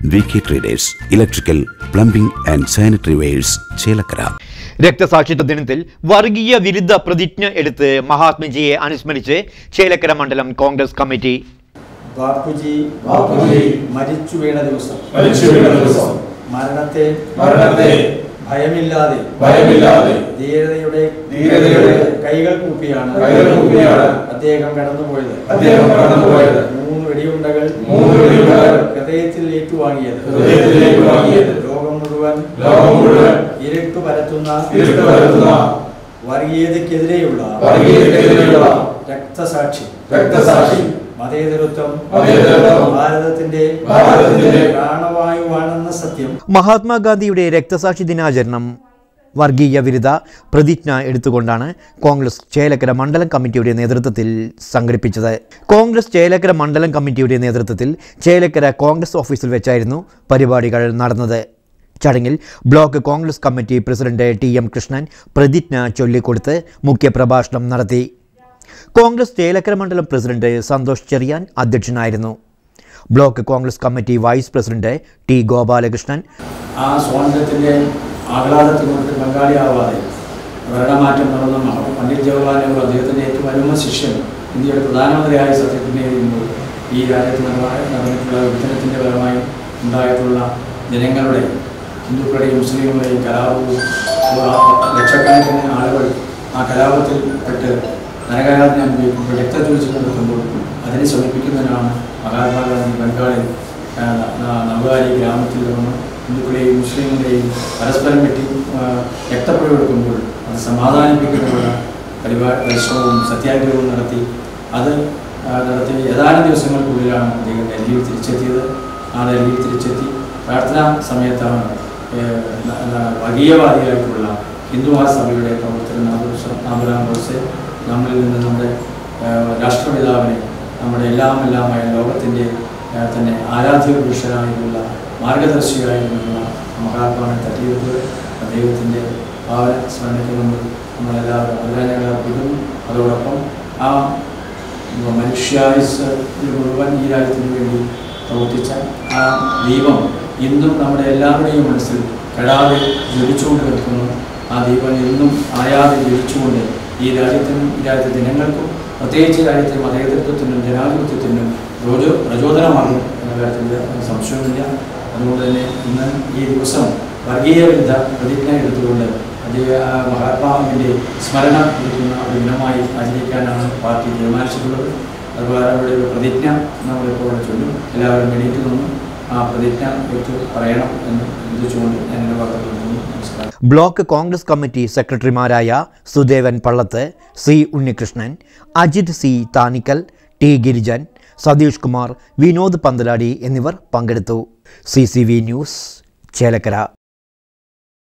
VK Traders, Electrical, Plumbing and Sanitary Wares, Chelakara. രക്തസാക്ഷിത്വ ദിനത്തിൽ വർഗീയ വിരുദ്ധ പ്രതിജ്ഞ എടുത്ത് മഹാത്മജിയെ അനുസ്മരിച്ച് ചേലക്കര മണ്ഡലം കോൺഗ്രസ് കമ്മിറ്റി. ബാപ്പുജി മരിച്ചു വീണ ദിവസം മരണത്തെ ഭയമില്ലാതെ ധീരതയുടെ കൈകൾ കൂപ്പിയാണ് അദ്ദേഹം കടന്നുപോയത്. 3 വെടിയുണ്ടകൾ ഹൃദയത്തിൽ ഏറ്റുവാങ്ങിയത് ലോകം മുഴുവൻ ഇരുട്ട് പരത്തുന്ന വർഗീയതയ്ക്കെതിരെയുള്ള രക്തസാക്ഷി മതേതരത്വം ഭാരതത്തിന്റെ പ്രാണവായുവാണെന്ന സത്യം. മഹാത്മാഗാന്ധിയുടെ രക്തസാക്ഷി ദിനാചരണം വർഗീയ വിരുദ്ധ പ്രതിജ്ഞ എടുത്തുകൊണ്ടാണ് കോൺഗ്രസ് ചേലക്കര മണ്ഡലം കമ്മിറ്റിയുടെ നേതൃത്വത്തിൽ സംഘടിപ്പിച്ചത്. കോൺഗ്രസ് ചേലക്കര മണ്ഡലം കമ്മിറ്റിയുടെ നേതൃത്വത്തിൽ ചേലക്കര കോൺഗ്രസ് ഓഫീസിൽ വെച്ചായിരുന്നു പരിപാടികൾ നടന്നത്. ചടങ്ങിൽ block Congress committee president TM Krishnan പ്രതിജ്ഞ ചൊല്ലിക്കൊടുത്ത് മുഖ്യപ്രഭാഷണം നടത്തി. കോൺഗ്രസ് ചേലക്കര മണ്ഡലം പ്രസിഡന്റ് സന്തോഷ് ചെറിയാൻ അധ്യക്ഷനായിരുന്നു. Block Congress committee vice president T Gopalakrishnan ആ സ്വാതന്ത്ര്യത്തിന്റെ ആഹ്ലാദത്തിനോട്ട് പങ്കാളിയാവാതെ ഭരണമാറ്റം നടന്ന പണ്ഡിറ്റ് ജവഹർലാൽ നെഹ്റു അദ്ദേഹത്തിന്റെ ഏറ്റവും അരുമ ശിഷ്യൻ ഇന്ത്യയുടെ പ്രധാനമന്ത്രിയായ സത്യപ്രതിജ്ഞ ഈ രാജ്യത്ത് നടന്നിട്ടുള്ള വിഭജനത്തിന്റെ ഫലമായി ഉണ്ടായിട്ടുള്ള ജനങ്ങളുടെ ഹിന്ദുക്കളുടെയും മുസ്ലിങ്ങളുടെയും കലാപവും ലക്ഷക്കണക്കിന് ആളുകൾ ആ കലാപത്തിൽ പെട്ട് നരകയാതന അനുഭവിക്കുമ്പോൾ രക്തചൊരിച്ചിൽ നടത്തുമ്പോൾ അതിനെ ശമിപ്പിക്കുന്നതിനാണ് മഹാത്മാഗാന്ധി ബംഗാളിൽ നവകാരി ഗ്രാമത്തിൽ നിന്ന് ഹിന്ദുക്കളെയും മുസ്ലിങ്ങളെയും പരസ്പരം വെട്ടി രക്തപ്പുഴയെടുക്കുമ്പോൾ അത് സമാധാനിപ്പിക്കുന്നതിനുള്ള പരിശ്രമവും സത്യാഗ്രഹവും നടത്തി ഏതാനും ദിവസങ്ങൾക്കുള്ളിലാണ് അദ്ദേഹം ഡൽഹിയിൽ തിരിച്ചെത്തിയത്. ആ ഡൽഹിയിൽ തിരിച്ചെത്തി പ്രാർത്ഥനാ സമയത്താണ് വർഗീയവാദിയായിട്ടുള്ള ഹിന്ദു മഹാസഭയുടെ പ്രവർത്തകൻ നാമരാം ഗോഡ്സെ നമ്മളിൽ നിന്ന് നമ്മുടെ രാഷ്ട്രപിതാവിനെ നമ്മുടെ എല്ലാമായ ലോകത്തിൻ്റെ തന്നെ ആരാധ്യ പുരുഷനായിട്ടുള്ള മാർഗദർശിയായിരുന്നുള്ള മഹാത്മാവിനെ തട്ടിയെടുത്ത് അദ്ദേഹത്തിൻ്റെ ഭാവന സ്മരണയ്ക്ക് നമ്മളെല്ലാവരും അഭിനന്ദനങ്ങൾ അർപ്പിക്കുന്നു. അതോടൊപ്പം ആ മനുഷ്യായുസ് മുഴുവൻ ഈ രാജ്യത്തിന് വേണ്ടി പ്രവർത്തിച്ച ആ ദീപം ഇന്നും നമ്മുടെ എല്ലാവരുടെയും മനസ്സിൽ കെടാതെ ജ്വലിച്ചുകൊണ്ട് നിൽക്കുന്നു. ആ ദീപം ഇന്നും ആയാതെ ജ്വലിച്ചുകൊണ്ട് ഈ രാജ്യത്തെ ജനങ്ങൾക്കും പ്രത്യേകിച്ച് രാജ്യത്തെ മതേതരത്വത്തിനും ജനാധിപത്യത്തിനും പ്രചോദനമാകും എന്ന കാര്യത്തിൽ സംശയമില്ല. അതുകൊണ്ട് തന്നെ ഇന്ന് ഈ ദിവസം വർഗീയ വിരുദ്ധ പ്രതിജ്ഞ എടുത്തുകൊണ്ട് മഹാത്മാവിൻ്റെ സ്മരണ എടുക്കുന്ന ഒരു ദിനമായി ആചരിക്കാനാണ് പാർട്ടി തീരുമാനിച്ചിട്ടുള്ളത്. അതുപോലെ അവരുടെ ഒരു പ്രതിജ്ഞ നമ്മളിപ്പോൾ ചൊല്ലും. എല്ലാവരും എണീറ്റ് നിന്നും ആ പ്രതിജ്ഞ എടുത്ത് പറയണം എന്ന് ചിന്തിച്ചുകൊണ്ട് ഞാൻ എൻ്റെ വാർത്തകൾ നിർത്തുന്നു. നമസ്കാരം. ബ്ലോക്ക് കോൺഗ്രസ് കമ്മിറ്റി സെക്രട്ടറിമാരായ Sudevan Pallath, C Unnikrishnan, Ajith C Thanikkal, T Girijan, Satheesh Kumar, Vinod Panthaladi എന്നിവർ പങ്കെടുത്തു. CCV news Chelakkara.